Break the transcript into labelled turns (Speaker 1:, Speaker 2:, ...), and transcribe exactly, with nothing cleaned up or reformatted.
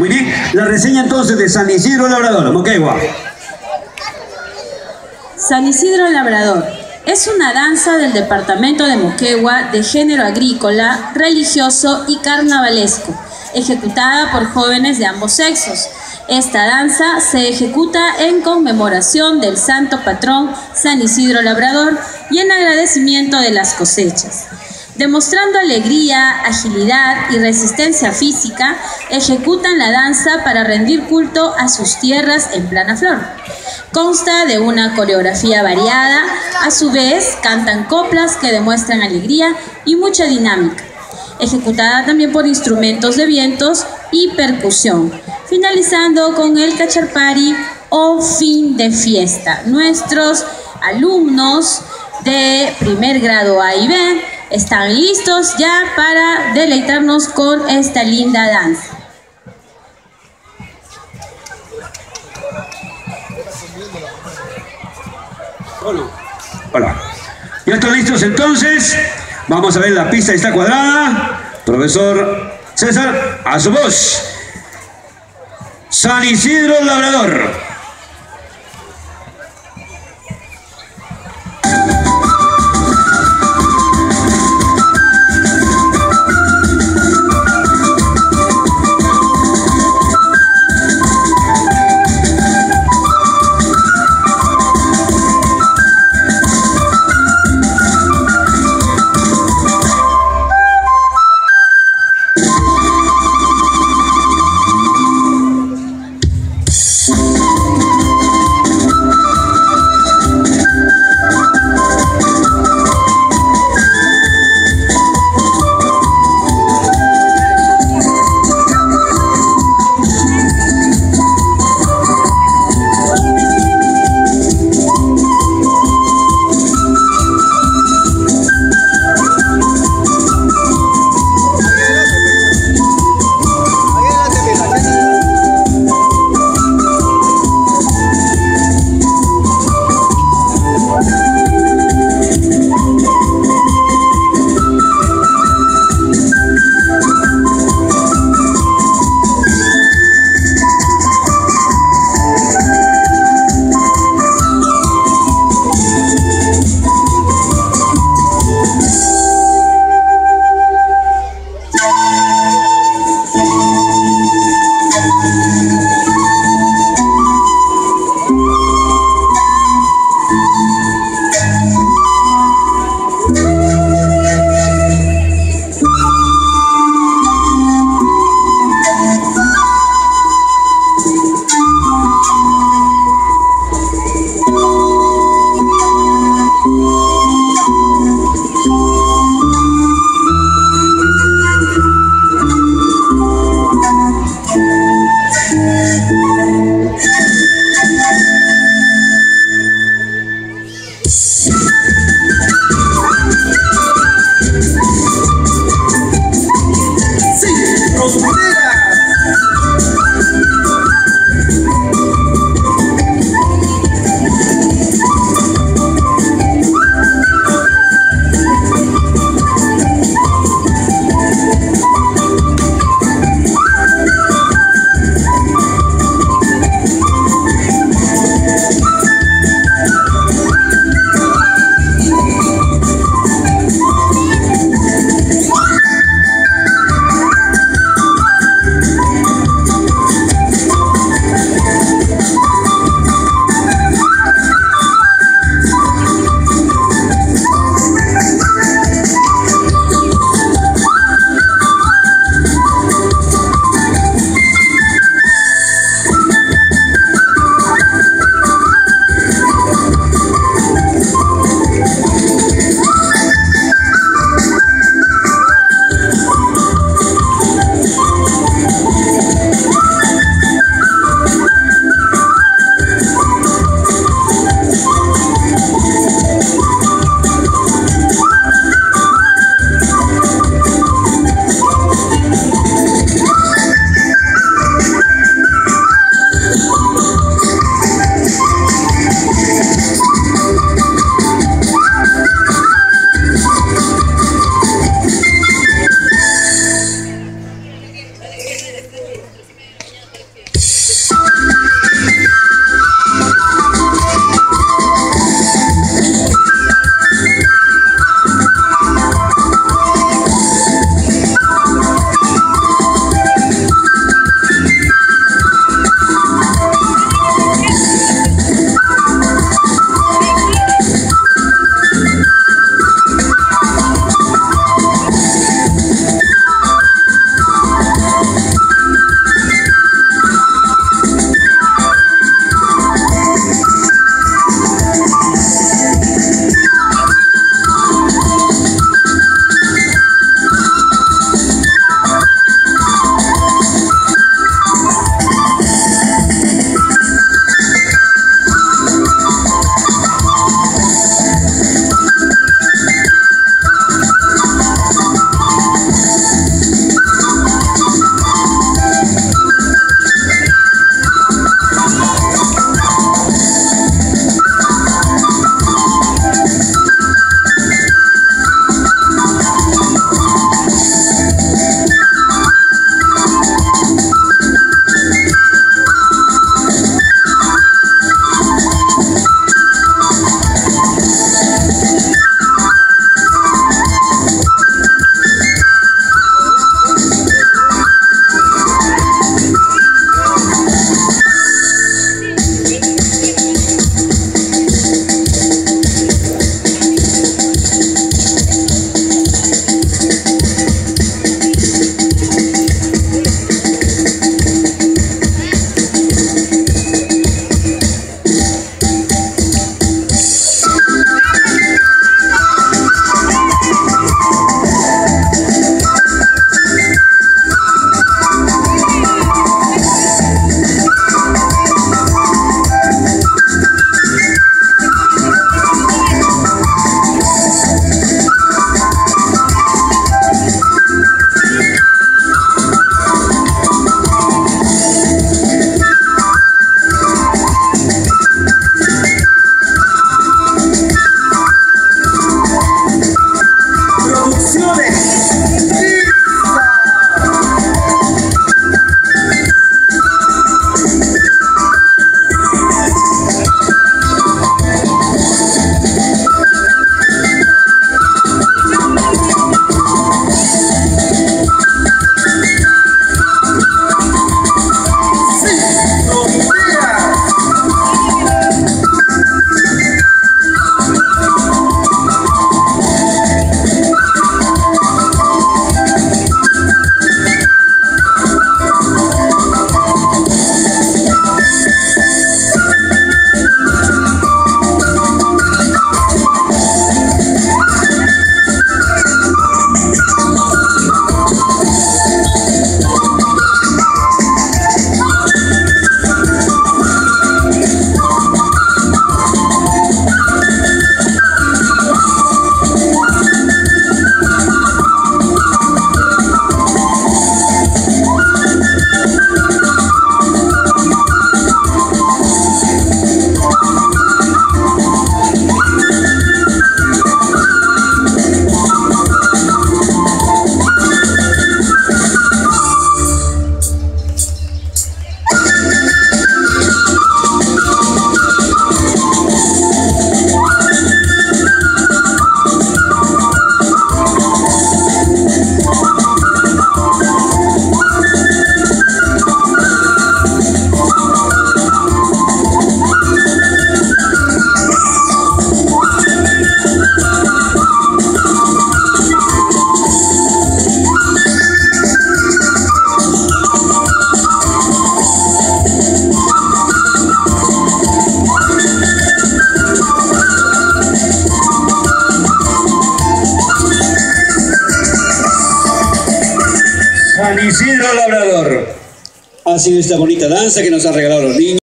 Speaker 1: Muy bien. La reseña entonces de San Isidro Labrador, Moquegua.
Speaker 2: San Isidro Labrador es una danza del departamento de Moquegua de género agrícola, religioso y carnavalesco, ejecutada por jóvenes de ambos sexos. Esta danza se ejecuta en conmemoración del santo patrón San Isidro Labrador y en agradecimiento de las cosechas. Demostrando alegría, agilidad y resistencia física, ejecutan la danza para rendir culto a sus tierras en plena flor. Consta de una coreografía variada, a su vez cantan coplas que demuestran alegría y mucha dinámica, ejecutada también por instrumentos de vientos y percusión, finalizando con el cacharpari o fin de fiesta. Nuestros alumnos de primer grado A y B están listos ya para deleitarnos con esta linda danza.
Speaker 1: Hola. Hola. ¿Ya están listos entonces? Vamos a ver, la pista está cuadrada. Profesor César, a su voz. San Isidro Labrador. San Isidro Labrador. Ha sido esta bonita danza que nos han regalado los niños.